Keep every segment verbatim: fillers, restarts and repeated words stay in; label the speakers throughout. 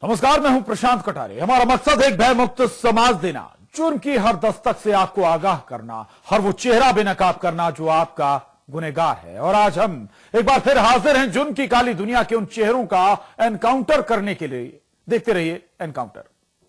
Speaker 1: नमस्कार, मैं हूं प्रशांत कटारे। हमारा मकसद एक भय मुक्त समाज देना, जुर्म की हर दस्तक से आपको आगाह करना, हर वो चेहरा बेनकाब करना जो आपका गुनहगार है। और आज हम एक बार फिर हाजिर हैं जुर्म की काली दुनिया के उन चेहरों का एनकाउंटर करने के लिए। देखते रहिए एनकाउंटर।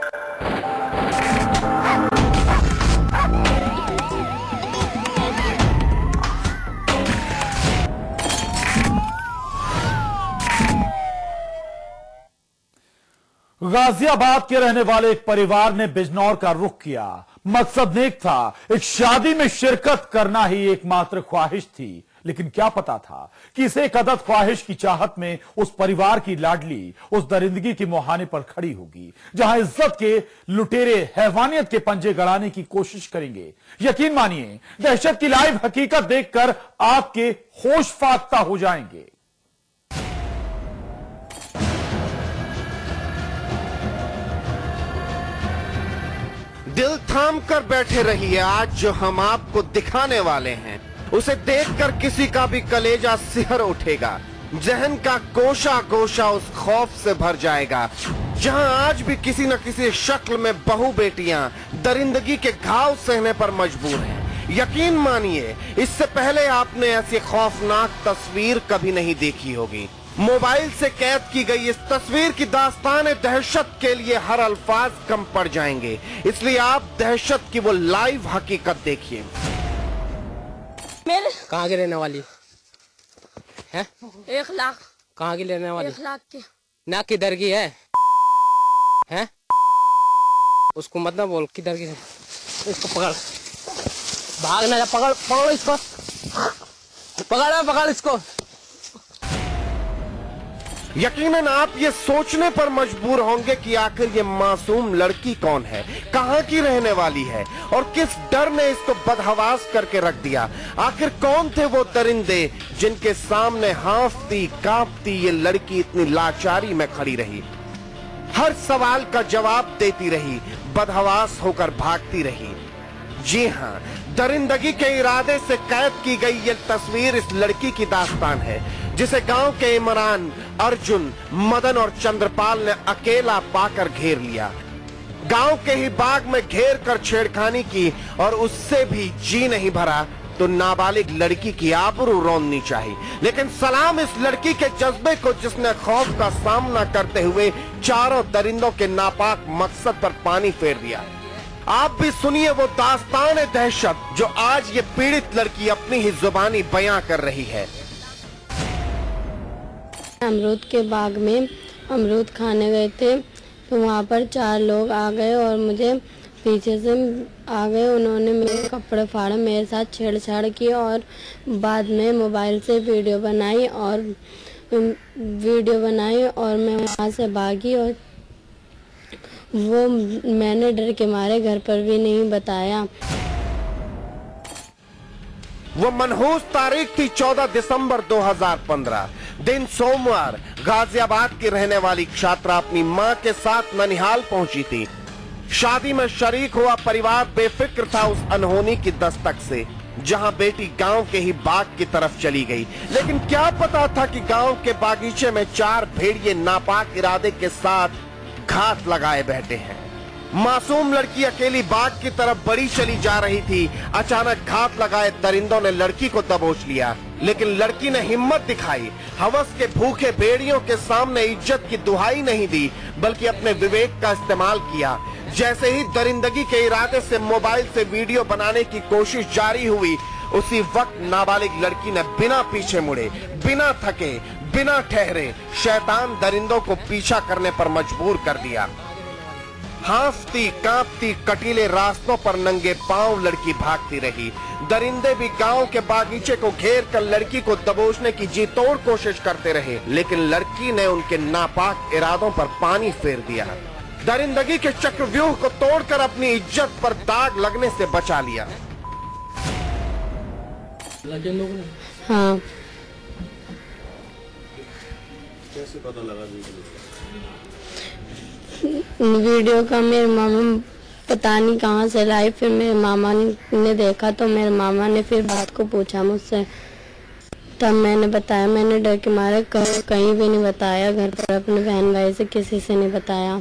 Speaker 1: गाजियाबाद के रहने वाले एक परिवार ने बिजनौर का रुख किया। मकसद नेक था, एक शादी में शिरकत करना ही एकमात्र ख्वाहिश थी। लेकिन क्या पता था कि इस एक अदद ख्वाहिश की चाहत में उस परिवार की लाडली उस दरिंदगी के मुहाने पर खड़ी होगी, जहां इज्जत के लुटेरे हैवानियत के पंजे गड़ाने की कोशिश करेंगे। यकीन मानिए, दहशत की लाइव हकीकत देखकर आपके होश फाख्ता हो जाएंगे।
Speaker 2: दिल थाम कर बैठे रहिए। आज जो हम आपको दिखाने वाले हैं, उसे देखकर किसी का भी कलेजा सिहर उठेगा। जहन का गोशा गोशा उस खौफ से भर जाएगा, जहां आज भी किसी न किसी शक्ल में बहू बेटियां दरिंदगी के घाव सहने पर मजबूर हैं। यकीन मानिए, इससे पहले आपने ऐसी खौफनाक तस्वीर कभी नहीं देखी होगी। मोबाइल से कैद की गई इस तस्वीर की दास्तान दहशत के लिए हर अल्फाज कम पड़ जाएंगे, इसलिए आप दहशत की वो लाइव हकीकत देखिए।
Speaker 3: मेरे
Speaker 4: कहाँ की रहने वाली है?
Speaker 3: एक लाख।
Speaker 4: कहाँ की रहने वाली?
Speaker 3: एक लाख की।
Speaker 4: ना किधर की है? हैं? उसको मत ना बोल किधर की है। इसको पकड़, भाग ना जा, पकड़ पकड़ इसको, पकड़ पकड़ इसको।
Speaker 2: यकीनन आप ये सोचने पर मजबूर होंगे कि आखिर ये मासूम लड़की कौन है, कहाँ की रहने वाली है और किस डर ने इसको बदहवास करके रख दिया। आखिर कौन थे वो दरिंदे जिनके सामने हांफती कांपती ये लड़की इतनी लाचारी में खड़ी रही, हर सवाल का जवाब देती रही, बदहवास होकर भागती रही। जी हाँ, दरिंदगी के इरादे से कैद की गई ये तस्वीर इस लड़की की दास्तान है, जिसे गांव के इमरान, अर्जुन, मदन और चंद्रपाल ने अकेला पाकर घेर लिया। गांव के ही बाग में घेर कर छेड़खानी की और उससे भी जी नहीं भरा तो नाबालिग लड़की की आबरू रौंदनी चाहिए। लेकिन सलाम इस लड़की के जज्बे को, जिसने खौफ का सामना करते हुए चारों दरिंदों के नापाक मकसद पर पानी फेर दिया। आप भी सुनिए वो दास्तान दहशत जो आज ये पीड़ित लड़की अपनी ही जुबानी बयां कर रही है।
Speaker 5: अमरूद के बाग में अमरूद खाने गए थे, तो वहाँ पर चार लोग आ गए और मुझे पीछे से आ गए। उन्होंने मेरे कपड़े फाड़े, मेरे साथ छेड़छाड़ की और बाद में मोबाइल से वीडियो बनाई और वीडियो बनाई और मैं वहाँ से भागी। और वो मैंने डर के मारे घर पर भी नहीं बताया।
Speaker 2: वो मनहूस तारीख थी चौदह दिसंबर दो हज़ार पंद्रह, दिन सोमवार। गाजियाबाद की रहने वाली छात्रा अपनी मां के साथ ननिहाल पहुंची थी। शादी में शरीक हुआ परिवार बेफिक्र था उस अनहोनी की दस्तक से, जहां बेटी गांव के ही बाग की तरफ चली गई। लेकिन क्या पता था कि गांव के बागीचे में चार भेड़िए नापाक इरादे के साथ घात लगाए बैठे हैं। मासूम लड़की अकेली बाग की तरफ बढ़ी चली जा रही थी। अचानक घात लगाए दरिंदों ने लड़की को दबोच लिया, लेकिन लड़की ने हिम्मत दिखाई। हवस के भूखे भेड़ियों के सामने इज्जत की दुहाई नहीं दी, बल्कि अपने विवेक का इस्तेमाल किया। जैसे ही दरिंदगी के इरादे से मोबाइल से वीडियो बनाने की कोशिश जारी हुई, उसी वक्त नाबालिग लड़की ने बिना पीछे मुड़े, बिना थके, बिना ठहरे शैतान दरिंदों को पीछा करने पर मजबूर कर दिया। हांफती कांपती कटीले रास्तों पर नंगे पांव लड़की भागती रही। दरिंदे भी गांव के बागीचे को घेर कर लड़की को दबोचने की जी तोड़ कोशिश करते रहे, लेकिन लड़की ने उनके नापाक इरादों पर पानी फेर दिया। दरिंदगी के चक्रव्यूह को तोड़कर अपनी इज्जत पर दाग लगने से बचा लिया।
Speaker 5: हाँ।
Speaker 6: कैसे पता लगा?
Speaker 5: वीडियो का मेरे मामा पता नहीं कहाँ से लाई, फिर मेरे मामा ने देखा तो मेरे मामा ने फिर बात को पूछा मुझसे। तब मैंने बताया, मैंने डर के मारे कहीं भी नहीं बताया, घर पर अपने बहन भाई से किसी से नहीं बताया।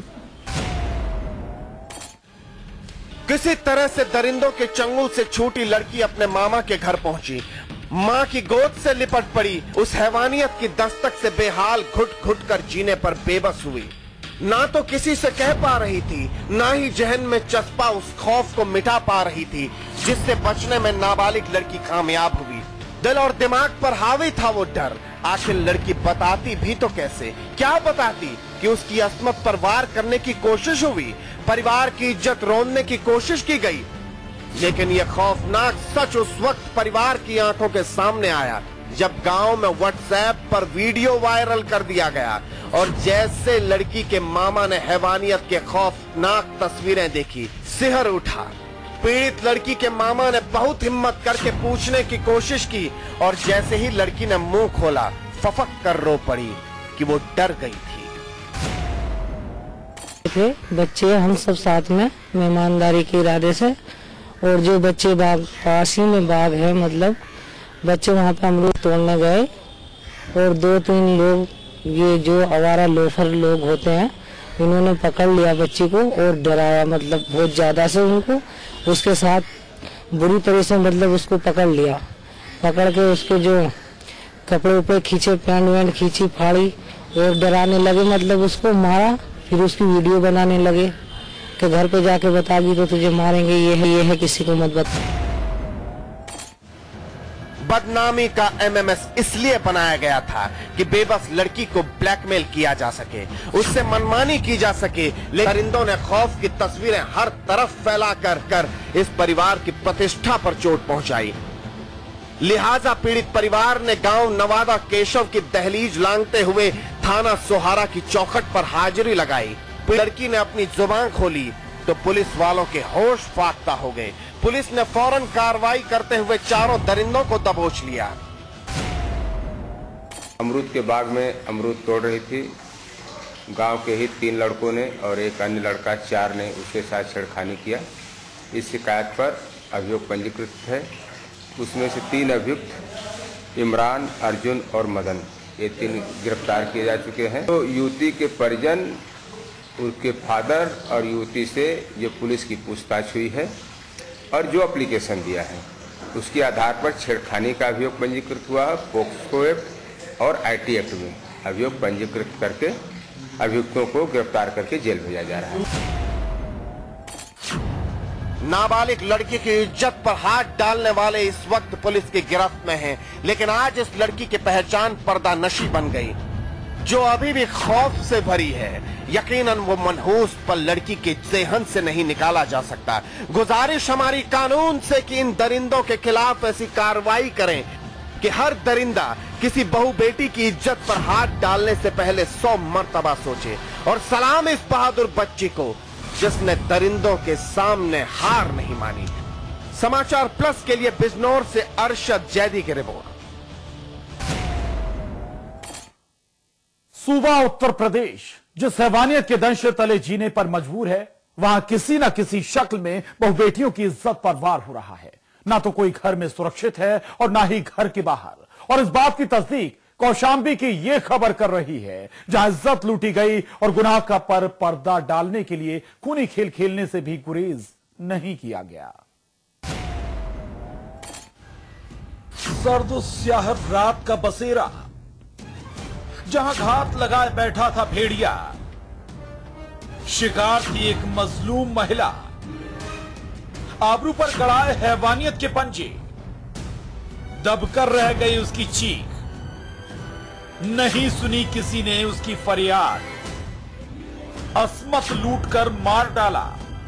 Speaker 2: किसी तरह से दरिंदों के चंगुल से छूटी लड़की अपने मामा के घर पहुंची। मां की गोद से लिपट पड़ी। उस हैवानियत की दस्तक से बेहाल घुट घुट कर जीने पर बेबस हुई। ना तो किसी से कह पा रही थी, ना ही जहन में चस्पा उस खौफ को मिटा पा रही थी जिससे बचने में नाबालिग लड़की कामयाब हुई। दिल और दिमाग पर हावी था वो डर। आखिर लड़की बताती भी तो कैसे? क्या बताती कि उसकी अस्मत पर वार करने की कोशिश हुई, परिवार की इज्जत रोनने की कोशिश की गई। लेकिन यह खौफनाक सच उस वक्त परिवार की आंखों के सामने आया जब गांव में व्हाट्सएप पर वीडियो वायरल कर दिया गया और जैसे लड़की के मामा ने हैवानियत के खौफनाक तस्वीरें देखी, सिहर उठा। पीड़ित लड़की के मामा ने बहुत हिम्मत करके पूछने की कोशिश की और जैसे ही लड़की ने मुंह खोला, फफक कर रो पड़ी कि वो डर गई थी।
Speaker 3: थे बच्चे हम सब साथ में मेहमानदारी के इरादे से, और जो बच्चे बाग पास ही में बाग है, मतलब बच्चे वहाँ पे अमरूद तोड़ने गए और दो तीन लोग, ये जो आवारा लोफर लोग होते हैं, इन्होंने पकड़ लिया बच्ची को और डराया, मतलब बहुत ज्यादा से उनको, उसके साथ बुरी तरह से मतलब उसको पकड़ लिया। पकड़ के उसके जो कपड़े उपड़े खींचे, पैंट वैंट खींची, फाड़ी और डराने लगे, मतलब उसको मारा। फिर उसकी वीडियो बनाने लगे कि घर पे जाके बतागी तो तुझे मारेंगे, ये है ये है, किसी को मत बता।
Speaker 2: बदनामी का एमएमएस इसलिए बनाया गया था कि बेबस लड़की को ब्लैकमेल किया जा सके, उससे मनमानी की जा सके। लेकिन दरिंदों ने खौफ की तस्वीरें हर तरफ फैला कर कर इस परिवार की प्रतिष्ठा पर चोट पहुंचाई। लिहाजा पीड़ित परिवार ने गांव नवादा केशव की दहलीज लांघते हुए थाना सोहारा की चौखट पर हाजिरी लगाई। लड़की ने अपनी जुबान खोली तो पुलिस वालों के होश फाख्ता हो गए। पुलिस ने फौरन कार्रवाई करते हुए चारों दरिंदों को दबोच लिया।
Speaker 7: अमरूद के बाग में अमरूद तोड़ रही थी। गांव के ही तीन लड़कों ने और एक अन्य लड़का चार ने उसके साथ छेड़खानी किया। इस शिकायत पर अभियोग पंजीकृत है। उसमें से तीन अभियुक्त इमरान, अर्जुन और मदन, ये तीन गिरफ्तार किए जा चुके हैं। तो युवती के परिजन, उसके फादर और युवती से ये पुलिस की पूछताछ हुई है और जो एप्लीकेशन दिया है उसके आधार पर छेड़खानी का अभियोग पंजीकृत हुआ। पोक्सो एक्ट और आईटी एक्ट में अभियोग पंजीकृत करके अभियुक्तों को गिरफ्तार करके जेल भेजा जा रहा है।
Speaker 2: नाबालिग लड़की की इज्जत पर हाथ डालने वाले इस वक्त पुलिस की गिरफ्त में हैं, लेकिन आज इस लड़की की पहचान पर्दा नशी बन गई, जो अभी भी खौफ से भरी है। यकीनन वो मनहूस पर लड़की के जेहन से नहीं निकाला जा सकता। गुजारिश हमारी कानून से कि इन दरिंदों के खिलाफ ऐसी कार्रवाई करें कि हर दरिंदा किसी बहू बेटी की इज्जत पर हाथ डालने से पहले सौ मर्तबा सोचे। और सलाम इस बहादुर बच्ची को जिसने दरिंदों के सामने हार नहीं मानी। समाचार प्लस के लिए बिजनौर से अरशद जैदी की रिपोर्ट।
Speaker 1: सूबा उत्तर प्रदेश जिस हैवानियत के दंश तले जीने पर मजबूर है, वहां किसी न किसी शक्ल में बहु बेटियों की इज्जत पर वार हो रहा है। ना तो कोई घर में सुरक्षित है और ना ही घर के बाहर। और इस बात की तस्दीक कौशाम्बी की यह खबर कर रही है, जहां इज्जत लूटी गई और गुनाह का पर पर्दा डालने के लिए खूनी खेल खेलने से भी गुरेज नहीं किया गया। सर्द स्याह रात का बसेरा, जहां घात लगाए बैठा था भेड़िया, शिकार थी एक मजलूम महिला। आबरू पर गड़ाए हैवानियत के पंजे, दबकर रह गई उसकी चीख। नहीं सुनी किसी ने उसकी फरियाद, अस्मत लूटकर मार डाला।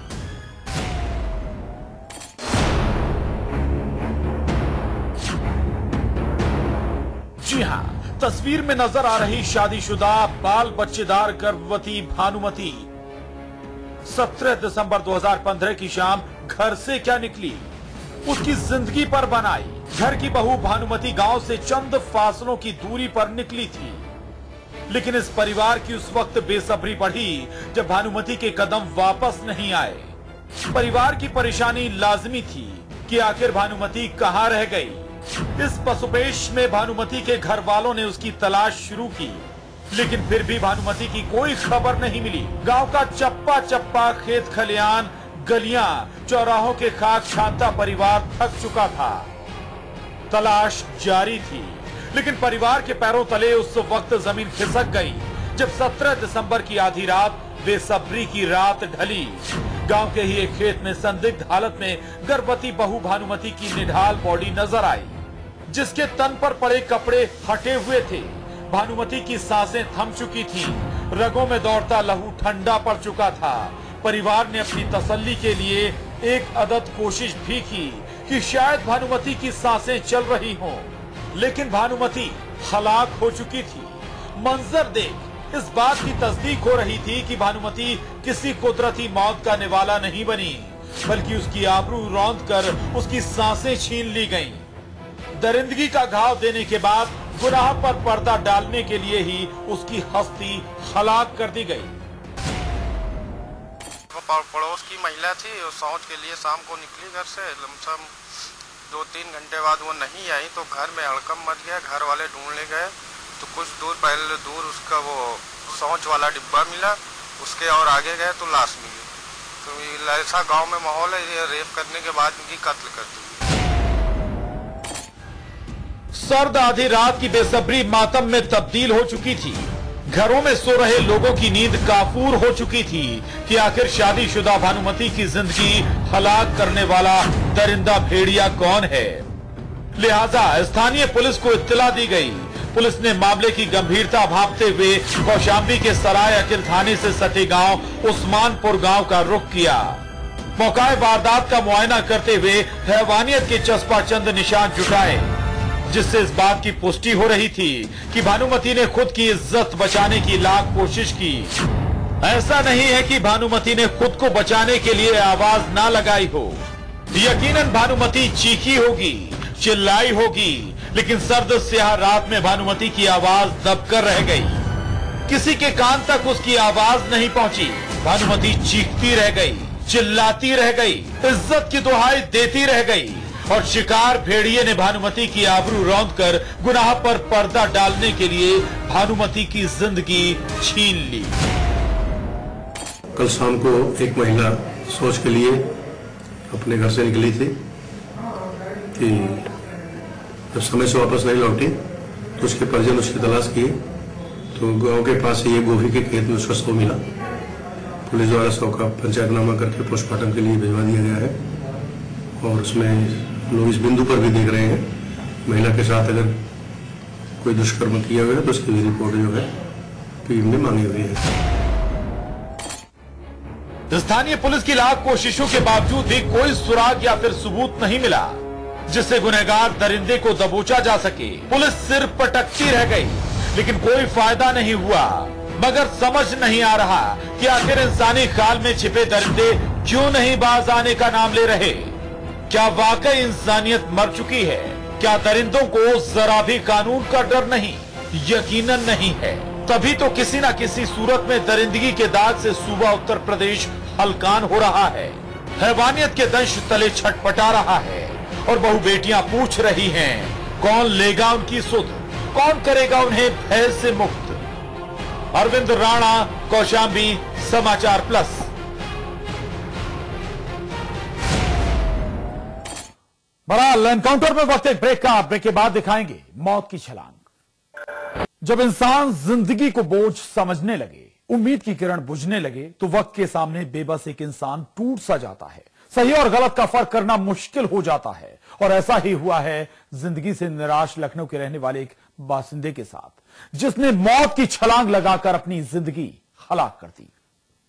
Speaker 1: जी हां, तस्वीर में नजर आ रही शादीशुदा बाल बच्चेदार गर्भवती भानुमती सत्रह दिसंबर दो हज़ार पंद्रह की शाम घर से क्या निकली, उसकी जिंदगी पर बनाई। घर की बहू भानुमती गांव से चंद फासलों की दूरी पर निकली थी, लेकिन इस परिवार की उस वक्त बेसब्री बढ़ी जब भानुमती के कदम वापस नहीं आए। परिवार की परेशानी लाजमी थी कि आखिर भानुमती कहां रह गई। इस पशुपेश में भानुमति के घर वालों ने उसकी तलाश शुरू की, लेकिन फिर भी भानुमति की कोई खबर नहीं मिली। गांव का चप्पा चप्पा, खेत खलियान, गलियां, चौराहों के खाक छानता परिवार थक चुका था। तलाश जारी थी, लेकिन परिवार के पैरों तले उस वक्त जमीन खिसक गई जब सत्रह दिसंबर की आधी रात बेसब्री की रात ढली। गांव के ही एक खेत में संदिग्ध हालत में गर्भवती बहू भानुमति की निढाल बॉडी नजर आई, जिसके तन पर पड़े कपड़े हटे हुए थे। भानुमति की सांसें थम चुकी थीं, रगों में दौड़ता लहू ठंडा पड़ चुका था। परिवार ने अपनी तसल्ली के लिए एक अदद कोशिश भी की कि शायद भानुमति की सांसें चल रही हों, लेकिन भानुमति हलाक हो चुकी थी। मंजर देख इस बात की तस्दीक हो रही थी कि भानुमति किसी कुदरती मौत का निवाला नहीं बनी, बल्कि उसकी आबरू रौंद कर उसकी सांसें छीन ली गईं। दरिंदगी का घाव देने के बाद गुनाह पर पर्दा डालने के लिए ही उसकी हस्ती हलाक कर दी गई।
Speaker 8: पड़ोस की महिला थी, शौच के लिए शाम को निकली घर से। लमसम दो तीन घंटे बाद वो नहीं आई तो घर में हड़कंप मच गया। घर वाले ढूंढने गए तो कुछ दूर पहले दूर उसका वो शौच वाला डिब्बा मिला, उसके और आगे गए तो लाश मिली। तो ऐसा गांव में माहौल है, ये रेप करने के बाद उनकी कत्ल कर दी।
Speaker 1: सर्द आधी रात की बेसब्री मातम में तब्दील हो चुकी थी। घरों में सो रहे लोगों की नींद काफूर हो चुकी थी कि आखिर शादीशुदा भानुमति की जिंदगी हलाक करने वाला दरिंदा भेड़िया कौन है। लिहाजा स्थानीय पुलिस को इत्तला दी गई। पुलिस ने मामले की गंभीरता भांपते हुए कौशाम्बी के सराय अकिल थाने से सटे गांव उस्मानपुर गांव का रुख किया। मौका वारदात का मुआयना करते हुए हैवानियत के चस्पा चंद निशान जुटाए, जिससे इस बात की पुष्टि हो रही थी कि भानुमति ने खुद की इज्जत बचाने की लाख कोशिश की। ऐसा नहीं है कि भानुमति ने खुद को बचाने के लिए आवाज ना लगाई हो। यकीनन भानुमति चीखी होगी, चिल्लाई होगी, लेकिन सर्द स्याह रात में भानुमति की आवाज दबकर रह गई। किसी के कान तक उसकी आवाज नहीं पहुंची। भानुमति चीखती रह गई, चिल्लाती रह गई, इज्जत की दुहाई देती रह गई, और शिकार भेड़िए ने भानुमति की आबरू रौंद कर गुनाह पर पर्दा डालने के लिए भानुमति की जिंदगी छीन ली।
Speaker 9: कल शाम को एक महिला शौच के लिए अपने घर से निकली थी कि जब समय से वापस नहीं लौटी तो उसके परिजन उसकी तलाश किए तो गांव के पास ही ये गोभी के खेत में उसका शव मिला। पुलिस द्वारा शव का पंचायतनामा करके पोस्टमार्टम के लिए भिजवा दिया गया है और उसमें लोग इस बिंदु पर भी देख रहे हैं महिला के साथ अगर कोई दुष्कर्म किया हुआ है तो उसकी रिपोर्ट जो है पीएम ने मांगी हुई है।
Speaker 1: स्थानीय पुलिस की लाख कोशिशों के बावजूद भी कोई सुराग या फिर सबूत नहीं मिला जिससे गुनहगार दरिंदे को दबोचा जा सके। पुलिस सिर पटकती रह गई, लेकिन कोई फायदा नहीं हुआ। मगर समझ नहीं आ रहा कि आखिर इंसानी खाल में छिपे दरिंदे क्यों नहीं बाज आने का नाम ले रहे। क्या वाकई इंसानियत मर चुकी है? क्या दरिंदों को जरा भी कानून का डर नहीं? यकीनन नहीं है। तभी तो किसी न किसी सूरत में दरिंदगी के दाग से सूबा उत्तर प्रदेश हलकान हो रहा है, हैवानियत के दंश तले छटपटा रहा है, और बहु बेटियां पूछ रही हैं, कौन लेगा उनकी सुध, कौन करेगा उन्हें भय से मुक्त। अरविंद राणा, कौशाम्बी, समाचार प्लस। बड़ा एनकाउंटर में वक्त एक ब्रेक का, ब्रेक के बाद दिखाएंगे मौत की छलांग। जब इंसान जिंदगी को बोझ समझने लगे, उम्मीद की किरण बुझने लगे, तो वक्त के सामने बेबस एक इंसान टूट सा जाता है। सही और गलत का फर्क करना मुश्किल हो जाता है, और ऐसा ही हुआ है जिंदगी से निराश लखनऊ के रहने वाले एक बासिंदे के साथ, जिसने मौत की छलांग लगाकर अपनी जिंदगी हलाक कर दी।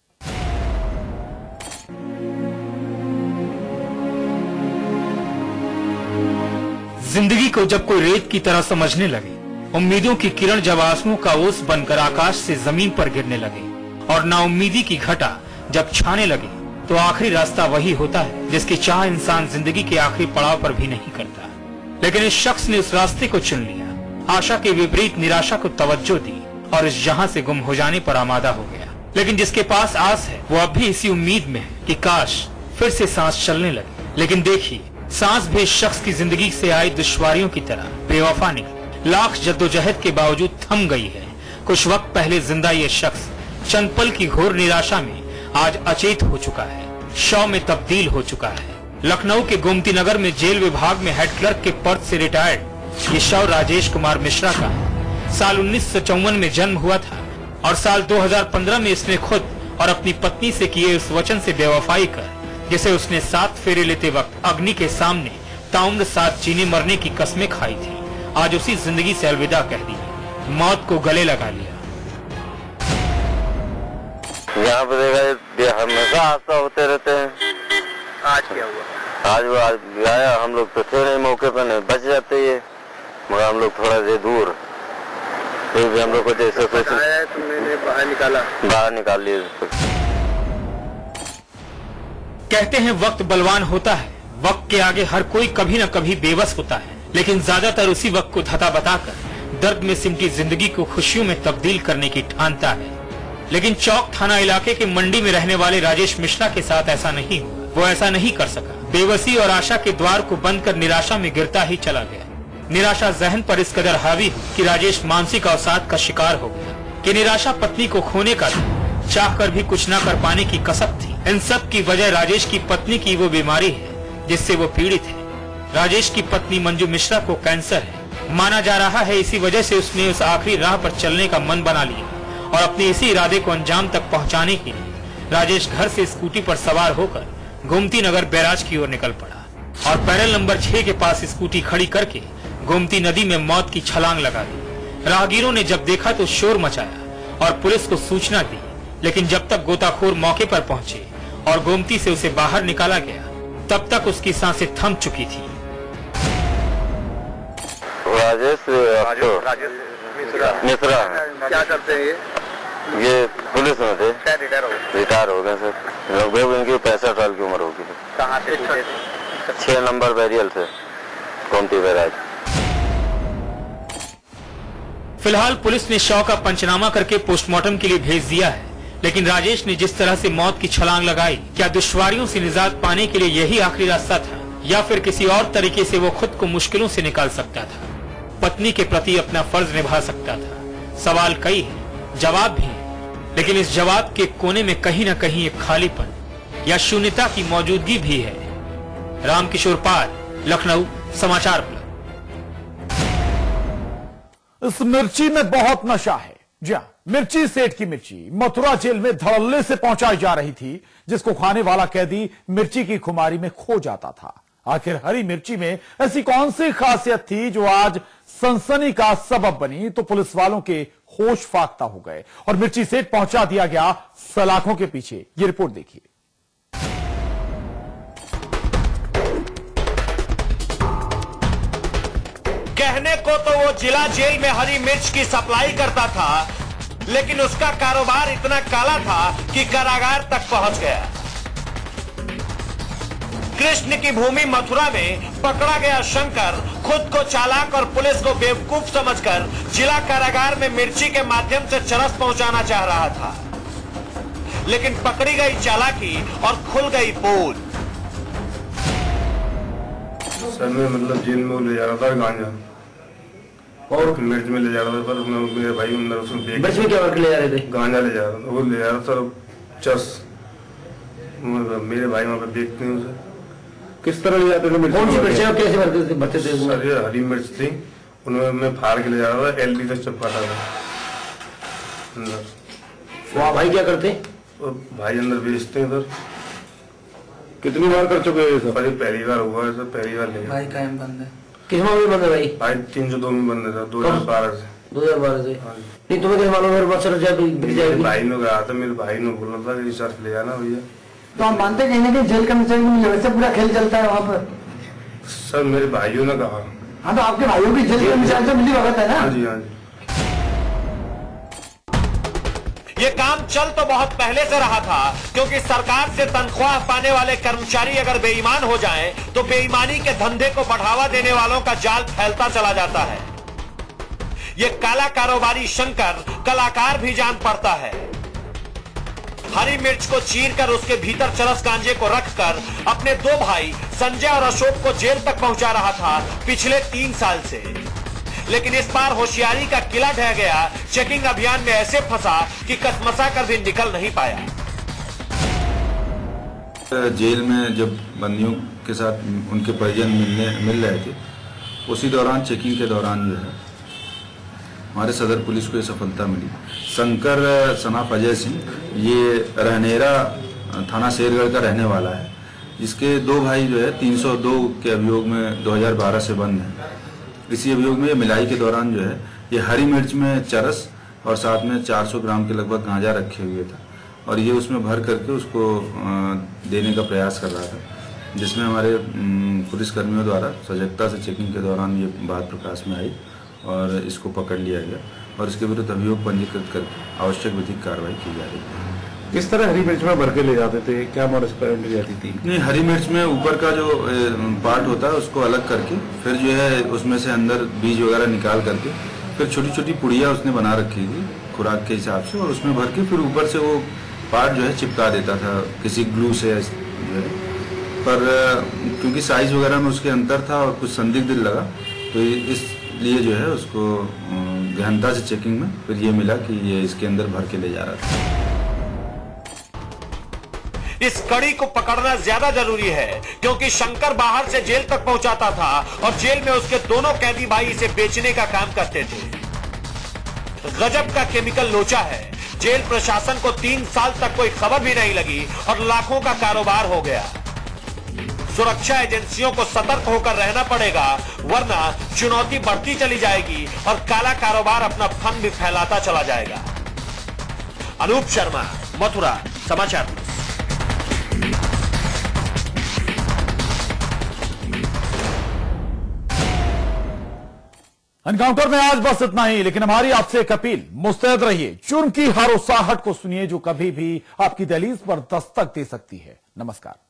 Speaker 10: जिंदगी को जब कोई रेत की तरह समझने लगे, उम्मीदों की किरण जब आंसुओं का ओस बनकर आकाश से जमीन पर गिरने लगे, और नाउम्मीदी की घटा जब छाने लगे, तो आखिरी रास्ता वही होता है जिसकी चाह इंसान जिंदगी के आखिरी पड़ाव पर भी नहीं करता। लेकिन इस शख्स ने उस रास्ते को चुन लिया, आशा के विपरीत निराशा को तवज्जो दी, और इस जहां से गुम हो जाने पर आमादा हो गया। लेकिन जिसके पास आस है, वो अब भी इसी उम्मीद में है कि काश फिर से सांस चलने लगे। लेकिन देखिए, सांस भी इस शख्स की जिंदगी से आई दुश्वारियों की तरह बेवफा निकली। लाख जद्दोजहद के बावजूद थम गई है। कुछ वक्त पहले जिंदा ये शख्स चंद पल की घोर निराशा में आज अचेत हो चुका है, शव में तब्दील हो चुका है। लखनऊ के गोमती नगर में जेल विभाग में हेड क्लर्क के पद से रिटायर्ड ये शव राजेश कुमार मिश्रा का है। साल उन्नीस सौ चौवन में जन्म हुआ था और साल दो हज़ार पंद्रह में इसने खुद और अपनी पत्नी से किए उस वचन से बेवफाई कर, जिसे उसने सात फेरे लेते वक्त अग्नि के सामने ताउम्र साथ जीने मरने की कस्में खाई थी, आज उसी जिंदगी से अलविदा कह दी, मौत को गले लगा लिया।
Speaker 11: यहाँ पे देखा हमेशा हादसा होते रहते हैं।
Speaker 12: आज क्या हुआ?
Speaker 11: आज वो आज आया, हम लोग तो थे नहीं मौके पर, नहीं बच जाते ये, मगर हम लोग थोड़ा से दूर, फिर भी हम लोग को जैसे कुछ
Speaker 12: तुमने बाहर निकाला
Speaker 11: बाहर निकाल लिए।
Speaker 10: कहते हैं वक्त बलवान होता है, वक्त के आगे हर कोई कभी न कभी बेबस होता है, लेकिन ज्यादातर उसी वक्त को धता बताकर दर्द में सिमटी जिंदगी को खुशियों में तब्दील करने की ठानता है। लेकिन चौक थाना इलाके के मंडी में रहने वाले राजेश मिश्रा के साथ ऐसा नहीं हुआ। वो ऐसा नहीं कर सका। बेबसी और आशा के द्वार को बंद कर निराशा में गिरता ही चला गया। निराशा जहन पर इस कदर हावी हुई कि राजेश मानसिक अवसाद का शिकार हो गया। कि निराशा पत्नी को खोने का था, चाह कर भी कुछ न कर पाने की कसक थी। इन सब की वजह राजेश की पत्नी की वो बीमारी है जिससे वो पीड़ित है। राजेश की पत्नी मंजू मिश्रा को कैंसर है। माना जा रहा है इसी वजह से उसने उस आखिरी राह पर चलने का मन बना लिया और अपने इसी इरादे को अंजाम तक पहुंचाने के लिए राजेश घर से स्कूटी पर सवार होकर गोमती नगर बैराज की ओर निकल पड़ा और पैरेल नंबर छह के पास स्कूटी खड़ी करके गोमती नदी में मौत की छलांग लगा दी। राहगीरों ने जब देखा तो शोर मचाया और पुलिस को सूचना दी, लेकिन जब तक गोताखोर मौके पर पहुंचे और गोमती से उसे बाहर निकाला गया, तब तक उसकी सांसें थम चुकी थी।
Speaker 11: राजेश मिश्रा
Speaker 12: क्या करते हैं ये?
Speaker 11: ये पुलिस में थे,
Speaker 12: रिटायर हो गए?
Speaker 11: रिटायर हो गए सर। लगभग इनकी पैंसठ साल की उम्र होगी।
Speaker 12: कहाँ से?
Speaker 11: छह नंबर बैरियल से गोमती बैराज।
Speaker 10: फिलहाल पुलिस ने शव का पंचनामा करके पोस्टमार्टम के लिए भेज दिया है, लेकिन राजेश ने जिस तरह से मौत की छलांग लगाई, क्या दुश्वारियों से निजात पाने के लिए यही आखिरी रास्ता था या फिर किसी और तरीके से वो खुद को मुश्किलों से निकाल सकता था, पत्नी के प्रति अपना फर्ज निभा सकता था? सवाल कई है, जवाब भी है, लेकिन इस जवाब के कोने में कहीं न कहीं एक खालीपन या शून्यता की मौजूदगी भी है। रामकिशोर पाल, लखनऊ, समाचार प्लस।
Speaker 1: इस मिर्ची में बहुत नशा है। जी हाँ, मिर्ची सेठ की मिर्ची मथुरा जेल में धड़ल्ले से पहुंचाई जा रही थी, जिसको खाने वाला कैदी मिर्ची की खुमारी में खो जाता था। आखिर हरी मिर्ची में ऐसी कौन सी खासियत थी जो आज सनसनी का सबब बनी? तो पुलिस वालों के होश फाख्ता हो गए और मिर्ची सेठ पहुंचा दिया गया सलाखों के पीछे। ये रिपोर्ट देखिए।
Speaker 2: कहने को तो वो जिला जेल में हरी मिर्च की सप्लाई करता था, लेकिन उसका कारोबार इतना काला था कि कारागार तक पहुंच गया। कृष्ण की भूमि मथुरा में पकड़ा गया शंकर खुद को चालाक और पुलिस को बेवकूफ समझकर जिला कारागार में मिर्ची के माध्यम से चरस पहुंचाना चाह रहा था, लेकिन पकड़ी गई चालाकी और खुल गई पोल।
Speaker 9: सर मैं मतलब जेल में ले जा रहा था गांजा और मिर्च में ले जा रहा था, पर मेरे भाई अंदर उसमें देख मिर्च में क्या ले जा रहे थे? गांजा ले जा रहा था, वो ले जा रहा था चरस। मेरे भाई वहाँ पे देखते हैं उसे किस तरह ले जाते थे। कौन सी मिर्च कैसे भरते थे? भरते थे सर ये हरी मिर्च थी, उनमें मैं फाड़ के ले जा रहा था, एल बी तक चपकाता था अंदर। वहाँ भाई क्या करते? भाई अंदर बेचते हैं सर। कितनी बार कर चुके हैं सर? पहली बार हुआ है सर, पहली बार नहीं। भाई कायम बंद है? किस मामले में बंद है भाई? भाई तीन सौ दो में बंद है दो हजार बारह से। दो हजार बारह से नहीं तुम्हें कैसे मालूम? मेरे भाई ने कहा था, मेरे भाई ने बोला था रिचार्ज ले जाना भैया। तो हम मानते कहीं ना कहीं जेल कर्मचारी वैसे पूरा खेल चलता है वहाँ पर? सर मेरे भाइयों ने कहा। हाँ तो आपके भाइयों की जेल कर्मचारी से मिली भगत है ना? हाँ जी हाँ जी।
Speaker 2: ये काम चल तो बहुत पहले से रहा था, क्योंकि सरकार से तनख्वाह पाने वाले कर्मचारी अगर बेईमान हो जाएं, तो बेईमानी के धंधे को बढ़ावा देने वालों का जाल फैलता चला जाता है। ये काला कारोबारी शंकर कलाकार भी जान पड़ता है। हरी मिर्च को चीरकर उसके भीतर चरस गांजे को रखकर अपने दो भाई संजय और अशोक को जेल तक पहुंचा रहा था पिछले तीन साल से। लेकिन इस बार होशियारी का किला ढह गया। चेकिंग अभियान में ऐसे फंसा कि कसमसा कर भी निकल नहीं पाया।
Speaker 13: जेल में जब बंदियों के साथ उनके परिजन मिलने मिल रहे थे, उसी दौरान चेकिंग के दौरान जो है हमारे सदर पुलिस को ये सफलता मिली। शंकर सनाफ अजय सिंह, ये रहनेरा थाना शेरगढ़ का रहने वाला है, जिसके दो भाई जो है तीन सौ दो के अभियोग में दो हज़ार बारह से बंद है। इसी अभियोग में मिलाई के दौरान जो है ये हरी मिर्च में चरस और साथ में चार सौ ग्राम के लगभग गांजा रखे हुए था और ये उसमें भर करके उसको देने का प्रयास कर रहा था, जिसमें हमारे पुलिस कर्मियों द्वारा सजगता से चेकिंग के दौरान ये बात प्रकाश में आई और इसको पकड़ लिया गया और इसके विरुद्ध अभियोग पंजीकृत करके आवश्यक विधिक कार्रवाई की जा रही है।
Speaker 9: किस तरह हरी मिर्च में भर के ले जाते थे, क्या मॉडस पर जाती थी?
Speaker 13: नहीं, हरी मिर्च में ऊपर का जो पार्ट होता है उसको अलग करके फिर जो है उसमें से अंदर बीज वगैरह निकाल करके फिर छोटी छोटी पुड़िया उसने बना रखी थी खुराक के हिसाब से और उसमें भर के फिर ऊपर से वो पार्ट जो है चिपका देता था किसी ग्लू से जो है। पर क्योंकि साइज वगैरह में उसके अंतर था और कुछ संदिग्ध लगा तो इसलिए जो है उसको गहनता से चेकिंग में फिर ये मिला कि ये इसके अंदर भर के ले जा रहा था।
Speaker 2: इस कड़ी को पकड़ना ज्यादा जरूरी है क्योंकि शंकर बाहर से जेल तक पहुंचाता था और जेल में उसके दोनों कैदी भाई इसे बेचने का काम करते थे। गजब का केमिकल लोचा है। जेल प्रशासन को तीन साल तक कोई खबर भी नहीं लगी और लाखों का कारोबार हो गया। सुरक्षा एजेंसियों को सतर्क होकर रहना पड़ेगा, वरना चुनौती बढ़ती चली जाएगी और काला कारोबार अपना फन भी फैलाता चला जाएगा। अनूप शर्मा, मथुरा, समाचार।
Speaker 1: एनकाउंटर में आज बस इतना ही, लेकिन हमारी आपसे एक अपील, मुस्तैद रहिए। जुर्म की हर उसाहट को सुनिए जो कभी भी आपकी दहलीज पर दस्तक दे सकती है। नमस्कार।